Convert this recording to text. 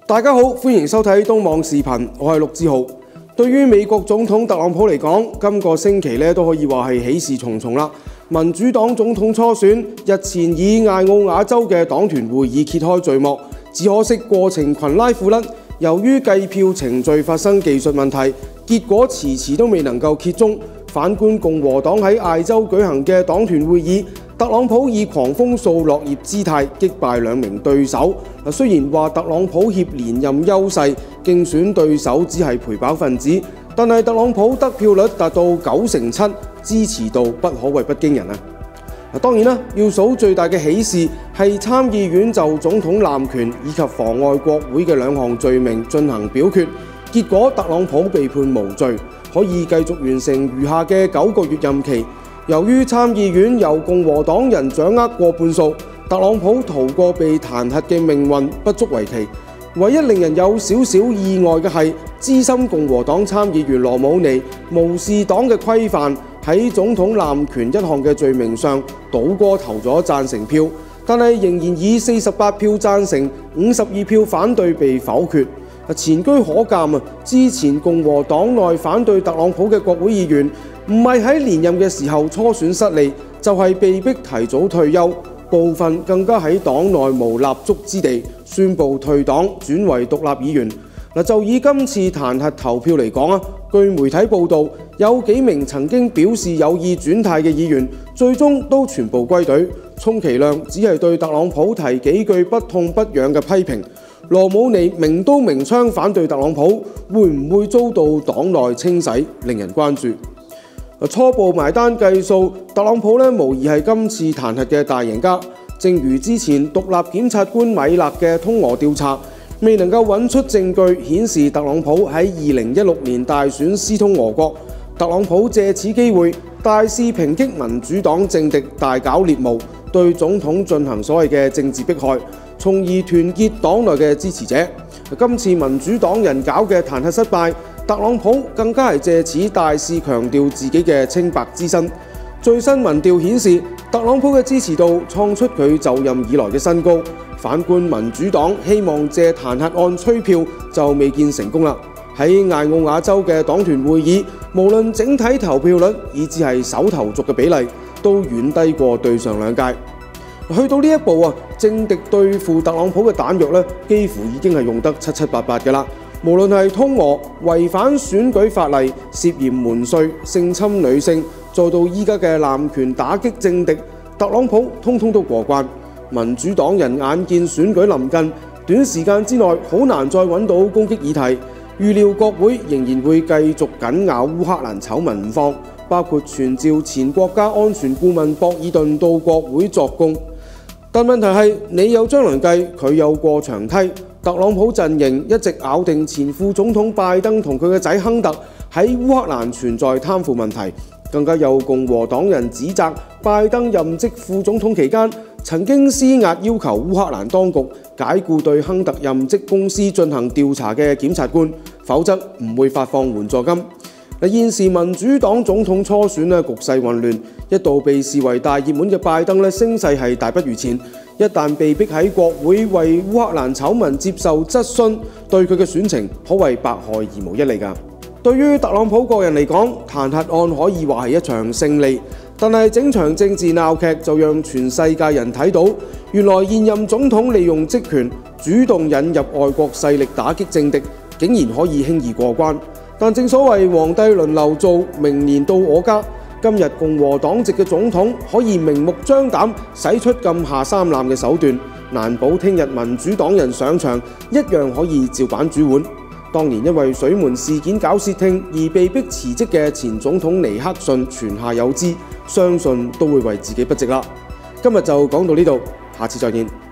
大家好，歡迎收睇東網視頻，我係陸志豪。對於美國總統特朗普嚟講，今個星期都可以話係喜事重重啦。民主黨總統初選日前以艾奧瓦州嘅黨團會議揭開序幕，只可惜過程群拉苦甩，由於計票程序發生技術問題，結果遲都未能夠揭盅。反觀共和黨喺艾州舉行嘅黨團會議，特朗普以狂風掃落葉姿態擊敗兩名對手。雖然話特朗普挾連任優勢，競選對手只係陪跑分子，但係特朗普得票率達到97%，支持度不可謂不驚人啊！當然啦，要數最大嘅喜事係參議院就總統濫權以及妨礙國會嘅兩項罪名進行表決，結果特朗普被判無罪，可以繼續完成餘下嘅9個月任期。由於參議院由共和黨人掌握過半數，特朗普逃過被彈劾嘅命運不足為奇。唯一令人有少少意外嘅係，資深共和黨參議員羅姆尼無視黨嘅規範，喺總統濫權一項嘅罪名上倒戈投咗贊成票，但係仍然以48票贊成、52票反對被否決。前車可鑑啊！之前共和黨內反對特朗普嘅國會議員，唔係喺連任嘅時候初選失利，就係被逼提早退休，部分更加喺黨內無立足之地，宣布退黨轉為獨立議員。就以今次彈劾投票嚟講啊，據媒體報道，有幾名曾經表示有意轉態嘅議員，最終都全部歸隊，充其量只係對特朗普提幾句不痛不癢嘅批評。羅姆尼明刀明槍反對特朗普，會唔會遭到黨內清洗，令人關注。初步埋單計數，特朗普無疑係今次彈劾嘅大贏家。正如之前獨立檢察官米勒嘅通俄調查，未能夠揾出證據顯示特朗普喺2016年大選私通俄國，特朗普借此機會大肆抨擊民主黨政敵，大搞獵巫，對總統進行所謂嘅政治迫害，從而團結黨內嘅支持者。今次民主黨人搞嘅彈劾失敗，特朗普更加係借此大肆強調自己嘅清白之身。最新民調顯示，特朗普嘅支持度創出佢就任以來嘅新高。反觀民主黨希望借彈劾案吹票，就未見成功啦。喺艾奧瓦州嘅黨團會議，無論整體投票率以至係首投族嘅比例，都遠低過對上兩屆。去到呢一步啊，政敵對付特朗普嘅彈藥幾乎已經係用得七七八八嘅啦。無論係通俄、違反選舉法例、涉嫌瞞稅、性侵女性，做到依家嘅濫權打擊政敵，特朗普通通都過關。民主黨人眼見選舉臨近，短時間之內好難再揾到攻擊議題，預料國會仍然會繼續緊咬烏克蘭醜聞唔放，包括傳召前國家安全顧問博爾頓到國會作供。但問題係，你有張良計，佢有過牆梯。特朗普陣營一直咬定前副總統拜登同佢嘅仔亨特喺烏克蘭存在貪腐問題，更加有共和黨人指責拜登任職副總統期間曾經施壓要求烏克蘭當局解僱對亨特任職公司進行調查嘅檢察官，否則唔會發放援助金。現時民主黨總統初選局勢混亂，一度被視為大熱門嘅拜登聲勢係大不如前。一旦被逼喺國會為烏克蘭醜聞接受質詢，對佢嘅選情可謂百害而無一利㗎。對於特朗普個人嚟講，彈劾案可以話係一場勝利，但係整場政治鬧劇就讓全世界人睇到，原來現任總統利用職權主動引入外國勢力打擊政敵，竟然可以輕易過關。但正所謂皇帝輪流做，明年到我家。今日共和黨籍嘅總統可以明目張膽使出咁下三濫嘅手段，難保聽日民主黨人上場一樣可以照板煮碗。當年因為水門事件搞竊聽而被逼辭職嘅前總統尼克遜泉下有知，相信都會為自己不值啦。今日就講到呢度，下次再見。